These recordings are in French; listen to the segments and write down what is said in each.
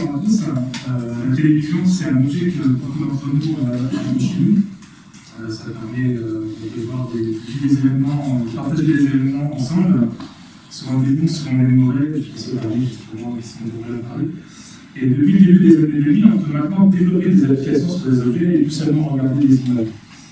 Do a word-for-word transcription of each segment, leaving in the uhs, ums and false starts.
bonjour à tous. Euh, la télévision, c'est un objet que beaucoup d'entre nous ont chez nous. Euh, ça permet euh, de voir des, des événements, de partager des événements ensemble, souvent des bons, souvent des mauvais, je pense que Paris, justement, qui sont mauvais à Paris. Et depuis le début des années deux mille, on peut maintenant développer des applications sur des objets et tout seulement regarder des images.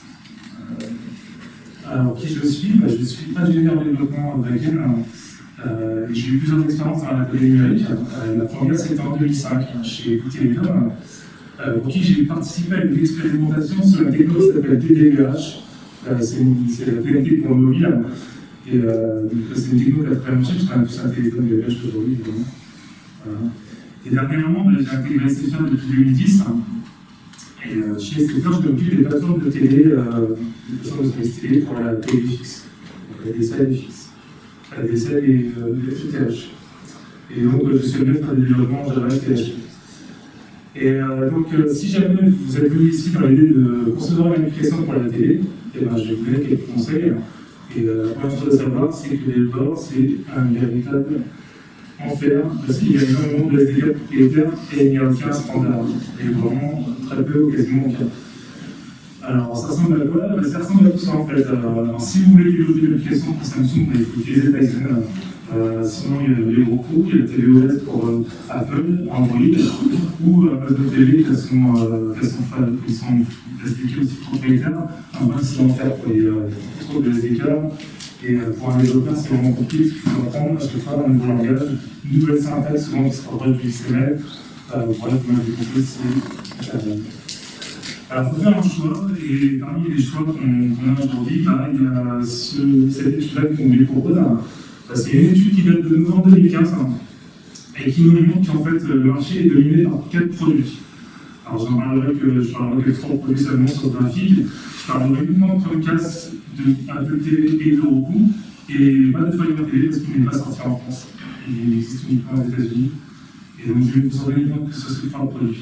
Euh, alors, qui je suis bah, Je suis ingénieur en développement back-end. Euh, j'ai eu plusieurs expériences dans la coding numérique. Euh, la première, c'était en deux mille cinq, chez Télécom, euh, pour qui j'ai participé à une expérimentation sur la techno qui s'appelle T D V H. Euh, c'est la T N T pour le mobile. Et euh, c'est une techno qui a très marché, parce qu'on a tous un téléphone D V H aujourd'hui, évidemment. Voilà. Et dernièrement, bah, j'ai intégré S F R depuis deux mille dix. Et euh, chez S F R, je m'occupe des plateformes de télé, euh, des plateformes de service télé pour la télé fixe. Donc la D S L fixe. La D S L et euh, le F T H. Et donc, euh, je suis le maître du développement Java F T H. Et euh, donc, euh, si jamais vous êtes venu ici dans l'idée de concevoir une application pour la télé, et ben, je vais vous donner quelques conseils. Et euh, la première chose à savoir, c'est que les bords, c'est un véritable enfer, parce qu'il y a énormément de S D K propriétaires et il n'y a aucun standard. Et vraiment, très peu ou quasiment aucun. Alors, ça ressemble à quoi? bah, Ça ressemble à tout ça en fait. Alors, si vous voulez développer une application pour Samsung, bah, il faut utiliser Tizen. Euh, sinon, il y a les gros coups, il y a tvOS pour euh, Apple, Android, ou euh, Amazon T V qui sont, euh, qui sont, qui sont S D K aussi propriétaires. Enfin, c'est l'enfer, il y a trop de S D K. Et euh, pour un développeur, c'est vraiment compliqué, il faut apprendre à chaque fois un nouveau langage, une nouvelle syntaxe, souvent qui se rapproche du X M L. Euh, voilà, comme vous avez compris, c'est euh, alors, il faut faire un choix, et parmi les choix qu'on qu a aujourd'hui, bah, il y a ce, cette étude-là qu'on lui propose. C'est une étude qui date de novembre deux mille quinze hein, et qui nous montre qu'en fait, le marché est dominé par quatre produits. Alors, j'en parlerai que je parlerai que trois produits seulement sur le graphique. Je parlerai uniquement de Chromecast, de Apple T V et de Roku, et pas de Fire T V parce qu'il n'est pas sorti en France. Il existe uniquement aux États-Unis. Et donc, je vais vous en dire que ce sont trois produits.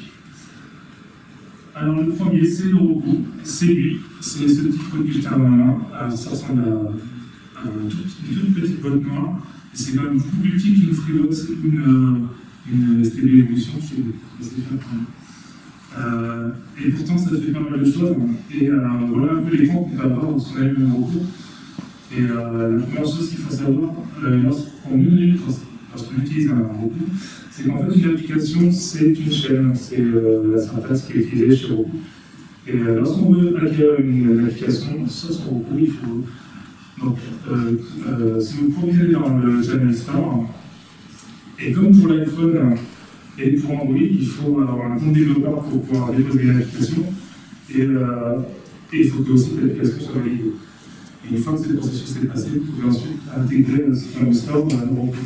Alors le premier, c'est le Roku, c'est lui, c'est ce petit produit que j'ai dans la main. Alors, ça ressemble à, à une, toute, une toute petite boîte noire, c'est quand même beaucoup plus petit qu'une Freebox, une, une S T B Evolution, je sais pas. Euh, et pourtant ça fait pas mal de choses, et euh, voilà un peu l'écran qu'on peut avoir lorsqu'on allume le Roku. Et euh, la première chose qu'il faut savoir, euh, lorsqu'on lorsqu'on utilise un Roku, c'est qu'en fait, une application, c'est une chaîne, c'est euh, la syntaxe qui est utilisée chez Roku. Et euh, lorsqu'on veut acquérir une, une application, soit sur Roku, il faut. Donc, euh, euh, si vous proposez dans le Channel Store, et comme pour l'iPhone et pour Android, il faut avoir un compte développeur pour pouvoir déposer l'application, et, euh, et il faut que aussi l'application soit validée. Et une fois que ce processus est passé, vous pouvez ensuite intégrer ce Channel Store dans Roku.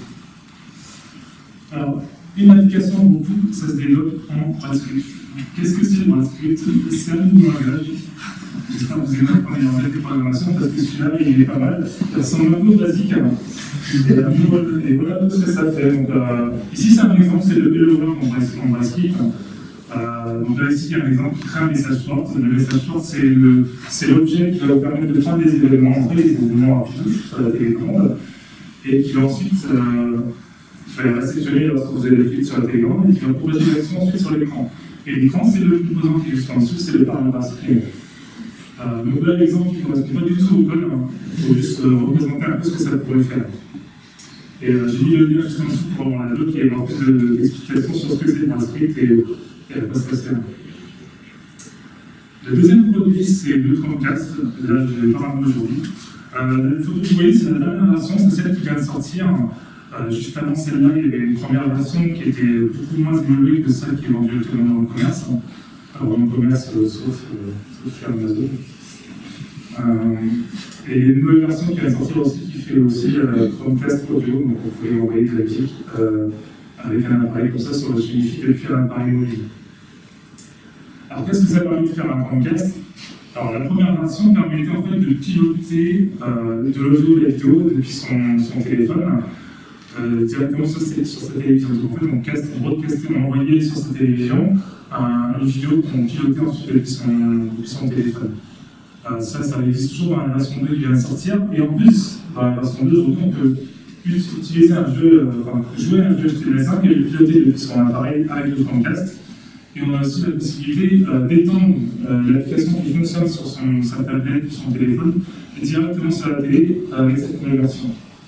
Alors, une application Roku, ça se développe en JavaScript. Qu'est-ce que c'est le JavaScript? C'est un nouveau langage. J'espère que vous aimez apprendre en de programmation parce que celui-là, il est pas mal. Ça ressemble un peu basique. Et voilà ce que ça fait. Donc, euh, ici, c'est un exemple, c'est le Hello World en JavaScript. Euh, donc là, ici, il y a un exemple qui crée un message fort. Le message fort, c'est l'objet qui va vous permettre de prendre des événements, en fait, des événements rapides sur la télécommande, et qui va ensuite euh, je vais réceptionner lorsque vous avez des clics sur la télécommande et qui va proposer une action ensuite sur l'écran. Et l'écran, c'est le composant qui est juste en dessous, c'est le paramétrage primaire. Euh, donc là, l'exemple qui ne correspond pas du tout au code, il faut juste euh, représenter un peu ce que ça pourrait faire. Et euh, j'ai mis le lien juste en dessous pour avoir la doc et avoir plus d'explications sur ce que c'est dans le script et, et à quoi ça se fait. Le deuxième produit, c'est le Chromecast. Là, je vais parler aujourd'hui. Euh, la photo que vous voyez, c'est la dernière version, c'est celle qui vient de sortir. Euh, juste avant celle-là, il y avait une première version qui était beaucoup moins évoluée que celle qui est vendue actuellement dans le commerce. Alors, dans le commerce, euh, sauf, euh, sauf chez Amazon. Euh, et il y a une nouvelle version qui va sortir aussi, qui fait aussi euh, Chromecast audio, donc on pouvait envoyer de la musique euh, avec un appareil comme ça sur le signifie de faire un appareil mobile. Alors, qu'est-ce que ça permet de faire un Chromecast? Alors, la première version permettait en fait de piloter euh, de l'audio et de la vidéo depuis son, son téléphone. Euh, directement sur, sur sa télévision. Donc en fait, on, caste, on broadcastait, on envoyait sur sa télévision un, une vidéo qu'on pilotait ensuite depuis son, depuis son téléphone. Euh, ça, ça existe toujours dans la version deux qui vient de sortir. Et en plus, dans la version deux, aujourd'hui, on peut utiliser un jeu, enfin, jouer à un jeu H T M L cinq et le piloter depuis son appareil avec le Chromecast. Et on a aussi la possibilité euh, d'étendre euh, l'application qui fonctionne sur son, sa tablette ou son téléphone directement sur la télé euh, avec cette nouvelle version.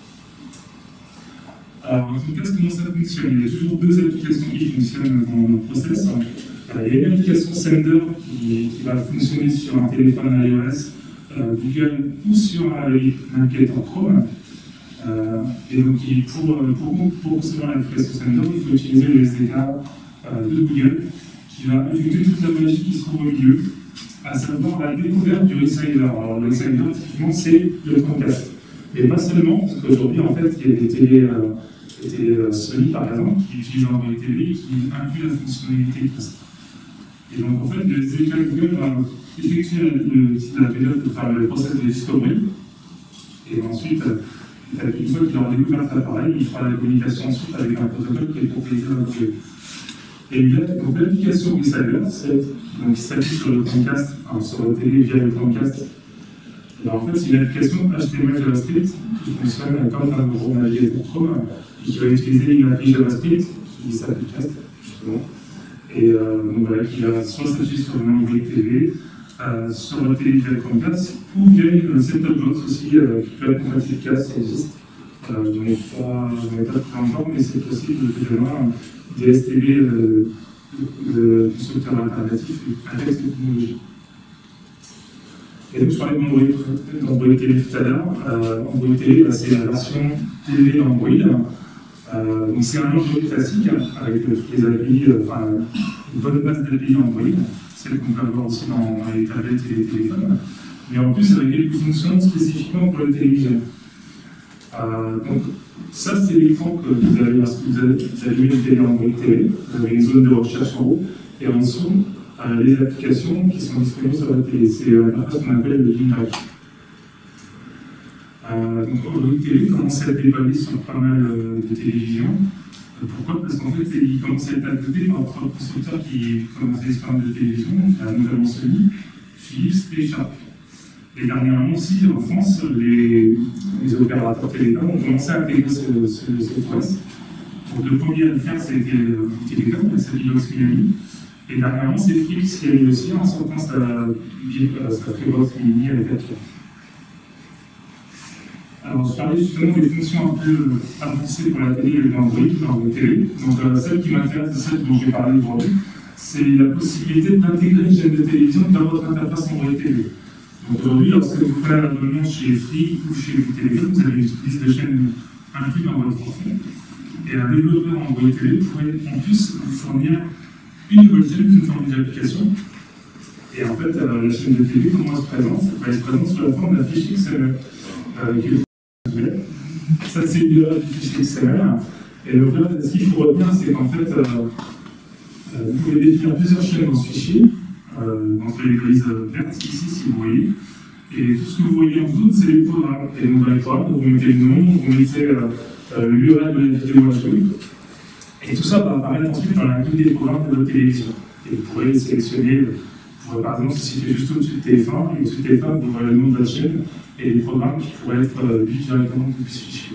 Alors, en tout cas, comment ça fonctionne? Il y a toujours deux applications qui fonctionnent dans le process. Euh, il y a une application Sender qui, qui va fonctionner sur un téléphone iOS, euh, Google ou sur un navigateur Chrome. Euh, et donc, il, pour, pour, pour concevoir l'application Sender, il faut utiliser le S D K euh, de Google qui va effectuer toute la magie qui se trouve au milieu, à savoir la découverte du resider. Alors, le resider, effectivement, c'est le Chromecast. Mais pas seulement, parce qu'aujourd'hui, en fait, il y a des télés. Euh, C'était Sony par exemple, qui utilise Android T V et qui inclut la fonctionnalité Cast. Et donc en fait, le S D K Google va effectuer la période de faire le process de discovery. Et ensuite, une fois qu'il aura découvert cet appareil, il fera la communication ensuite avec un protocole qui est propriétaire de Google. Et donc l'application Resider, qui s'appuie sur le Chromecast, enfin, sur la télé via le Chromecast. Alors en fait, c'est une application H T M L JavaScript qui fonctionne comme un gros navigateur Chrome, qui va utiliser une appli JavaScript qui s'appelle Cast, justement. Et euh, donc voilà, qui va soit s'agir sur le Android T V, euh, sur la télé via le Chromecast, ou via une set-top box aussi, euh, qui peut être compatible Cast, ça existe. Euh, je n'en ai pas, pas très encore, mais c'est possible de faire des S T B euh, de constructeurs alternatifs avec cette technologie. Et donc, je parlais d'Android T V tout à l'heure. Euh, Android T V, bah, c'est la version T V d'Android. Euh, donc, c'est un Android classique, avec euh, toutes les A P I, euh, enfin, une bonne base d'A P I Android, celle qu'on peut avoir aussi dans les tablettes et les téléphones. Mais en plus, avec quelques fonctions spécifiquement pour la télévision. Euh, donc, ça, c'est l'écran que vous avez lorsque vous allumez une télé Android T V. Vous avez une zone de recherche en haut, et en dessous, Euh, les applications qui sont disponibles sur la télé. C'est euh, ce qu'on appelle le Link. Euh, donc Android T V commence à être déployé sur pas mal euh, de télévisions. Euh, pourquoi? Parce qu'en fait, il commence à être adopté par trois constructeurs qui commencent à explorer de télévision, euh, notamment Sony, Philips et Sharp. Et dernièrement aussi, en France, les, les opérateurs télécoms ont commencé à intégrer ce, ce, ce process. Donc le premier à le faire, c'était euh, Télécom, c'est Vivox Mini. Et dernièrement, c'est Philips qui a eu aussi en sortant sa, sa Freebox Mini avec la carte. Alors, je parlais justement des fonctions un peu avancées pour la télé et l'Android dans vos télé. Donc, euh, celle qui m'intéresse, c'est celle dont je vais parler aujourd'hui, c'est la possibilité d'intégrer une chaîne de télévision dans votre interface Android T V. Donc, aujourd'hui, lorsque vous faites un abonnement chez Free ou chez Télévision, vous avez une liste de chaînes incluse dans votre forfait. Et un développeur Android T V pourrait en plus vous fournir une nouvelle chaîne, une forme d'application. Et en fait, euh, la chaîne de T V, comment elle se présente? Elle se présente sous la forme d'un fichier X M L. Euh, ça, c'est le fichier X M L. Et donc là, ce qu'il faut retenir, c'est qu'en fait, euh, euh, vous pouvez définir plusieurs chaînes dans ce fichier, euh, entre les grises vertes ici, si vous voyez. Et tout ce que vous voyez en dessous, c'est les programmes. Et donc, dans les programmes, vous mettez le nom, vous mettez euh, euh, l'U R L de la vidéo à jouer. Et tout ça va apparaître ensuite dans la grille des programmes de votre télévision. Et vous pourrez sélectionner, vous pourrez par exemple se situer juste au-dessus de T F un, et au-dessus de T F un, vous voyez le nom de la chaîne et les programmes qui pourraient être vus directement depuis ce fichier.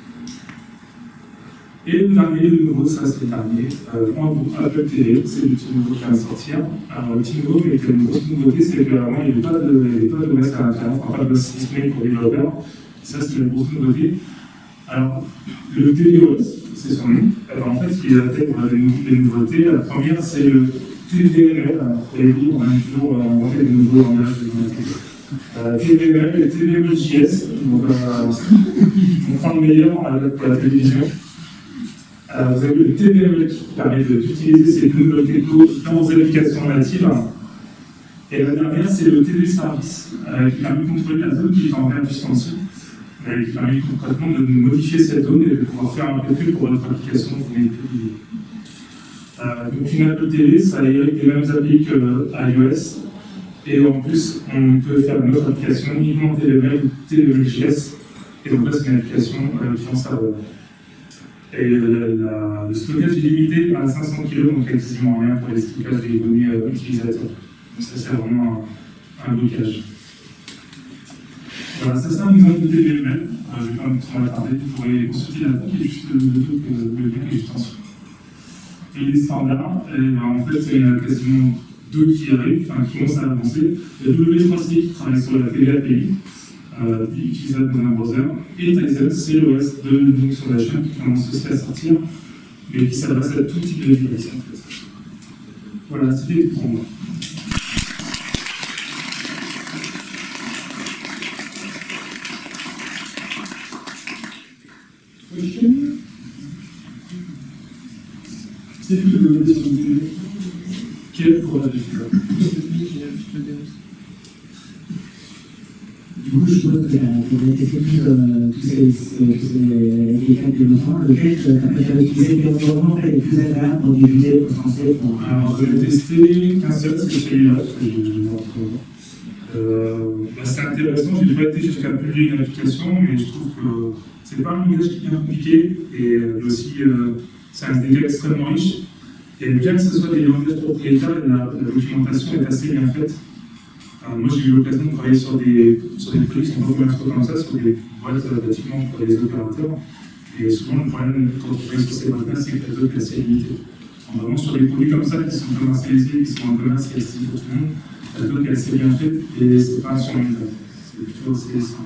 Et le dernier, le nouveau, ça c'est le dernier, euh, Apple T V, c'est le petit nouveau qui vient de sortir. Alors le petit nouveau, mais une grosse nouveauté, c'est qu'avant il n'y avait pas de O S à l'intérieur, enfin pas de O S display pour les développeurs. Ça c'est la grosse nouveauté. Alors, le T V O S, c'est son nom. Alors, en fait, il intègre des nouveautés. La première, c'est le T V M L. Et oui, on a toujours inventé de nouveaux langages de euh, T V M L et T V M L J S. Donc, euh, on prend le meilleur pour la télévision. Euh, vous avez le T V M L qui permet d'utiliser ces nouvelles technologies dans vos applications natives. Et la dernière, c'est le T V Service, euh, qui permet de contrôler la zone qui est en vert juste en dessous. Et qui permet concrètement de modifier cette zone et de pouvoir faire un calcul pour votre application que vous venez de publier. Euh, donc une Apple T V, ça hérite des mêmes applis que iOS. Et en plus, on peut faire notre application uniquement T V M L ou T V M L J S. Et donc là, c'est une application euh, client-serveur. Et euh, la, le stockage est limité à cinq cents kilos, donc il n'y a quasiment rien pour les stockages des données euh, utilisateurs. Donc ça, c'est vraiment un, un blocage. Voilà, ça c'est un exemple de T V L. Je ne vais pas trop m'attarder, vous pourrez consulter la doc, qui est juste le truc, le lien qui est juste en dessous. Et les standards, et ben, en fait, il y en a quasiment deux qui arrivent, enfin qui commencent à avancer. Il y a W trois C qui travaille sur la T V A P I, euh, utilisable dans un browser, et Tizen, c'est l'O S de Linux sur la chaîne qui commence aussi à sortir, mais qui s'adresse à tout type de device en fait. Voilà, c'était pour moi. C'est plus de développer sur le quel pour la difficulté. Du coup, je suppose que tu as été séduit de tous ces cas de développement. Lequel tu as préféré utiliser, quel environnement est le plus agréable pour débuter au français? Alors, je vais tester qu'un seul, c'est celui-là, que j'ai vu euh, bah, c'est intéressant, je n'ai pas été jusqu'à publier une application, mais je trouve que c'est pas un langage qui est bien compliqué, et euh, aussi, euh, c'est un dégât extrêmement riche. Et bien que ce soit des langages propriétaires, la, la documentation est assez bien faite. Alors, moi, j'ai eu l'occasion de travailler sur des, sur des produits qui sont pas comme ça, sur des boîtes de bâtiments pour les opérateurs. Et souvent, le problème quand on travaille sur ces boîtes-là, c'est que la doc est assez limitée. Vraiment, sur des produits comme ça, qui sont commercialisés, qui sont en commerce, qui est accessible pour tout le monde, la doc est assez bien faite et c'est pas insurmontable. C'est plutôt assez simple.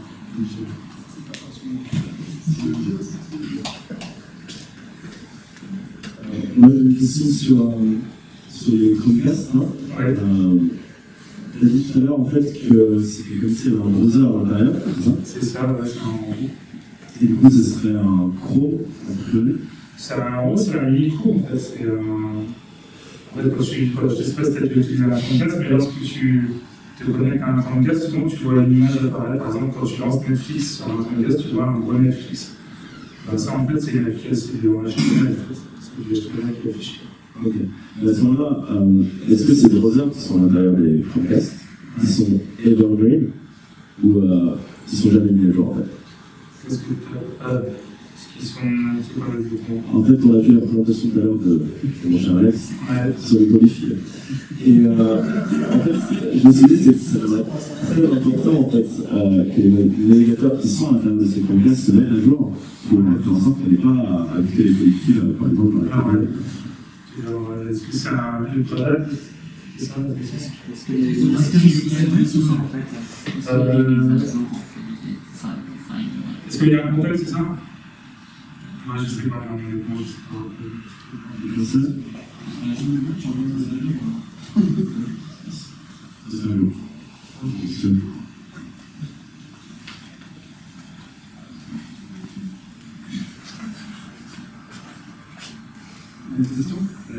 Moi, j'ai une question sur, euh, sur les Chromecast. Hein. Ouais. Euh, tu as dit tout à l'heure en fait que c'était comme s'il y avait un browser à l'intérieur. C'est ça, ouais, c'est un. Et du coup, ce serait un Chrome a priori. C'est un, en gros, c'est un micro en fait. C'est un. En fait, quand tu. Je ne sais pas si tu as déjà utilisé un Chromecast, mais lorsque tu te connectes à un Chromecast, souvent tu vois une image apparaître. Par exemple, quand tu lances Netflix sur un Chromecast, tu vois un gros Netflix. Ben, ça, en fait, c'est une application en H T M L. C'est du H T M L qui est affiché. Ok. Mais à ce moment-là, euh, est-ce que c'est des browsers qui sont à l'intérieur des Chromecast, qui sont evergreen, ou euh, qui sont jamais mis à jour en fait? Qu'est-ce que tu as? Qui sont. C'est quoi les différents? En fait, on a vu la présentation tout à l'heure de, de mon cher Alex ouais. sur les polyphiles. Et euh, en fait, je me suis dit que c'est très important en fait, euh, que les navigateurs qui sont à l'intérieur de ces Chromecast se mettent à jour pour faire en sorte qu'on n'ait pas à ajouter les polyphiles, par exemple, dans la ah, ouais. Alors, est-ce que c'est un vieux product? C'est ça la question? Est-ce que les systèmes qui sont en fait euh, Est-ce qu'il y a un contact, c'est ça? Moi, je ne sais pas, mais bon, je sais pas. Je sais. C'est un jour. C'est un jour. Une question?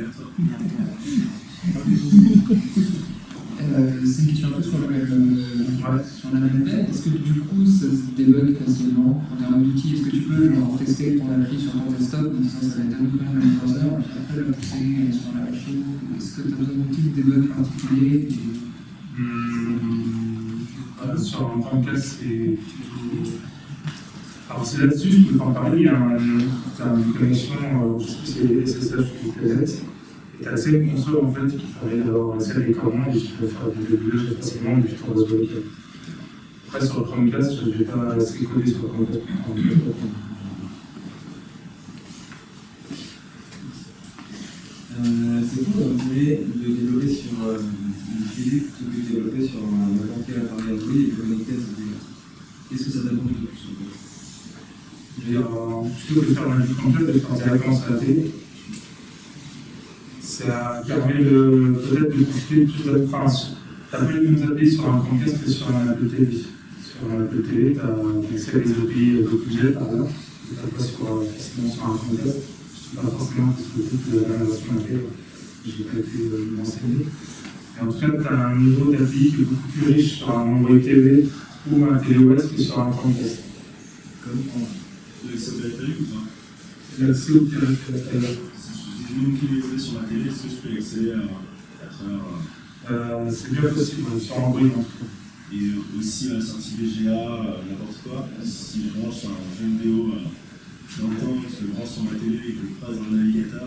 Euh, c'est une question un peu sur la même sur la même veine. Est-ce que du coup ça se débug facilement en termes d'outils? Est-ce que tu peux genre, tester ton appli sur ton desktop en disant ça va être un peu dans le même browser et puis après le pousser sur la machine? Est-ce que tu as besoin d'outils de debug particuliers? Mmh, euh, sur un Chromecast, c'est. Alors, c'est là-dessus, je peux t'en parler. Il y a une connexion, euh, je sais plus si c'est S S H ou P Z. Et tu as accès à une console en fait qui permet d'avoir accès à des commandes et qui peut faire du débugage facilement depuis ton réseau local. Après, sur le Chromecast, je ne vais pas assez coder sur le Chromecast. Euh, c'est cool comme idée de développer sur euh, une télé plutôt que de développer sur n'importe quel appareil Android et de connecter à cette télé. Qu'est-ce que ça t'apporte de plus en fait? Je veux dire, plutôt que de faire un jeu complet, de le faire directement sur la télé. Ça permet de peut-être de consulter plus de. Enfin, tu as plus de nous appeler sur un Chromecast que sur un Apple T V. Sur un Apple T V, tu as accès à des A P I de budget par exemple. Tu n'as pas sur, facilement sur un Chromecast. Pas forcément parce que toute la dernière version laquelle je n'ai pas été euh, renseigné. En tout cas, tu as un niveau d'A P I qui est beaucoup plus riche sur un Android T V ou un téléo S que sur un Chromecast. Comme on l'accès au périphérique ou pas? L'accès au périphérique. Si je mets une clé sur ma télé, est-ce que je peux y accéder à, à travers. Euh, c'est bien possible, sur Android en tout cas. Et aussi la sortie V G A, n'importe quoi, si je branche un jeu vidéo dans le temps, que je le branche sur ma télé et que je passe dans le navigateur.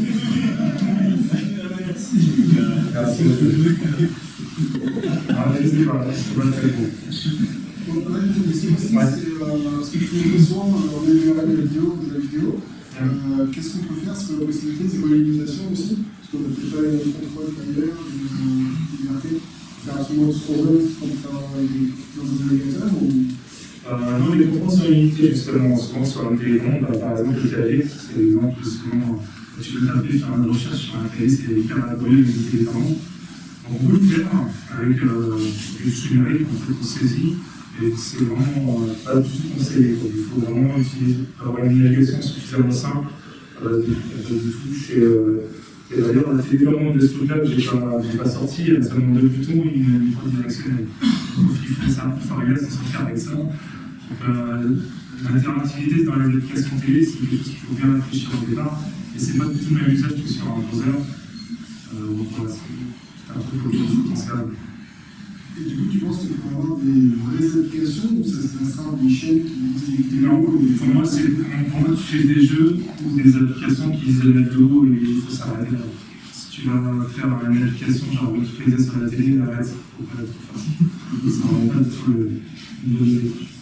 Ah, c'est pas très beau. Donc, là, une question aussi, c'est euh, ce que tu fais souvent dans les vidéos, de la vidéo. Euh, Qu'est-ce qu'on peut faire? Est-ce que la possibilité, c'est pas l'illumination aussi? Parce qu'on n'a peut-être pas les contrôles derrière, de liberté, faire absolument ce qu'on veut, comme faire dans un navigateur ou... Euh, non, les contrôles sont limités justement, souvent sur un téléphone, bah, par exemple le clavier, c'est l'exemple souvent, quand tu veux taper, faire une recherche sur un clavier, c'est hyper laborieux, limiter les temps. Donc on peut le faire avec euh, des outils numériques, on peut qu'on saisit, et c'est vraiment euh, pas du tout conseillé. Il faut vraiment utiliser, avoir une navigation suffisamment simple, euh, de, de touches et, euh, et d'ailleurs la télécommande de ce truc-là que je n'ai pas sorti, elle a seulement deux boutons et une micro directionnelle. Donc il faut ça, il faut arriver à s'en sortir avec ça. Donc, euh, l'interactivité dans les applications télé, c'est quelque chose qu'il faut bien réfléchir au départ, et c'est pas du tout le même usage que sur un browser. Euh, donc voilà, c'est un truc auquel il faut penser à. Et du coup, tu penses que tu peux avoir des vraies applications ou ça sera des chaînes qui utilisent des Non, pour moi, c'est pour moi, tu fais des jeux ou des applications qui utilisent de la vidéo et il faut s'arrêter là. Si tu vas faire une application genre multiplier sur la télé, arrête, il faut pas être trop facile. Ça ne rend pas du tout le niveau.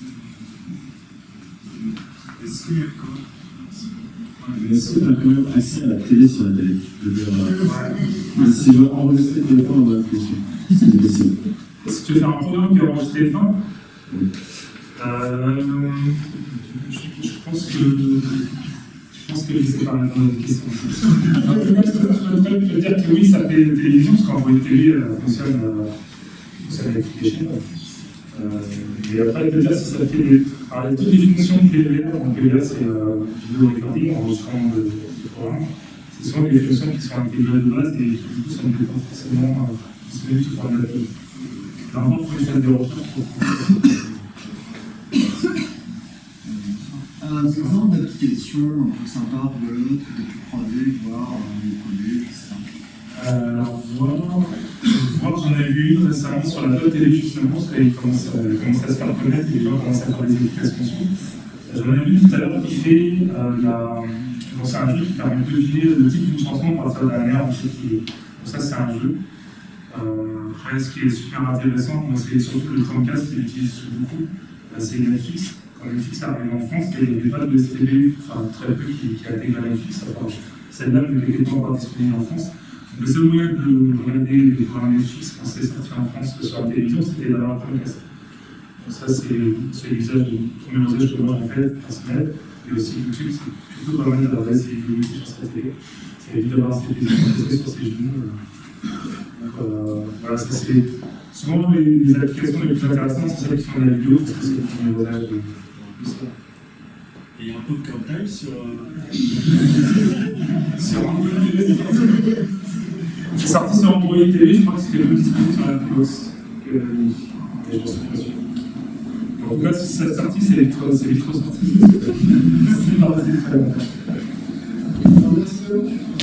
Est-ce qu'il y a quoi Mais est-ce que tu as quand même accès à la télé sur la télé? Je veux dire, euh, si je veux enregistrer le téléphone en application, c'est possible. Si tu veux faire un programme qui enregistre tes téléphone, Oui. euh, je, je pense que je pense que c'est pas la bonne question. En tout cas, je peux te dire que oui, ça fait une télévision, parce qu'en vrai, télé, elle fonctionne, euh, fonctionne avec toutes les chaînes. Euh, et après, te dire si ça fait des. Alors, il y a toutes les fonctions de P V R, donc P V R c'est euh, vidéo recording, enregistrement de, de programme. C'est souvent des fonctions qui sont intégrées de base et qui du coup sont pas forcément euh, disponibles sous forme d'A P I. Normalement, il faut que je fasse des recherches pour un exemple d'application un peu sympa, rigolote, que tu as croiser, voir, écouter, et cetera. Euh, alors, voir, voir j'en ai vu une récemment sur la Apple T V justement, parce qu'elle commence, euh, commence à se faire connaître et les gens commencent à faire des applications dessus. J'en ai vu tout à l'heure qui fait euh, la. Bon, c'est un jeu qui permet de deviner le titre d'une chanson à partir d'un air. Donc, ça, c'est un jeu. Euh, après, ce qui est super intéressant, moi, c'est surtout le Chromecast qui l'utilise beaucoup, euh, c'est Netflix. Quand Netflix arrive en France, il n'y avait pas de S T B, enfin très peu qui, qui intègrent Netflix. Celle-là, elle n'était pas encore disponible en France. Le seul moyen de regarder les programmes Netflix quand c'est sorti en France sur la télévision, c'était d'avoir un Chromecast. Donc ça, c'est l'usage de premier usage que moi j'ai fait, personnel. Et aussi YouTube, c'est plutôt pas mal d'avoir des vidéos sur sa télé. Ça évite d'avoir un télévision sur ses genoux. Donc euh, voilà, ça c'est. Souvent les, les applications les plus intéressantes, c'est celles qui font de la vidéo, parce que c'est le premier usage de l'histoire. Et il y a un peu de time sur. Sur Android T V. C'est sorti sur Android T V, je crois que c'était le disponible sur la Plus. Et j'en suis pas sûr. En tout cas, si ça est sorti, c'est vite sorti. C'est pas resté très longtemps. Merci.